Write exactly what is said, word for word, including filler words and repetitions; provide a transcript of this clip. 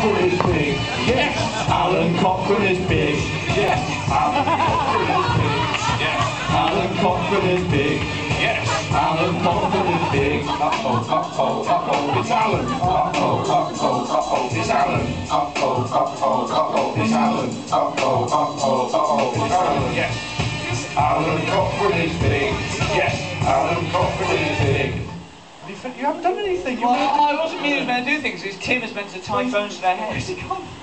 Cochrane is big. Yes. Alun Cochrane is big. Yes. Alun Cochrane is big. Yes. Alun Cochrane is big. Yes. Alun Cochrane is big. Uh-oh, uh-oh, uh-oh, it's Alun. Uh-oh, uh-oh, uh-oh, it's Alun. Uh-oh, uh-oh, uh-oh, it's Alun. Uh-oh, uh-oh, uh-oh, it's Alun. Yes. Alun Cochrane is big. Yes. Alun Cochrane is big. You haven't done anything. Well, I wasn't meaning to do things. It's Tim is meant to tie phones to their heads.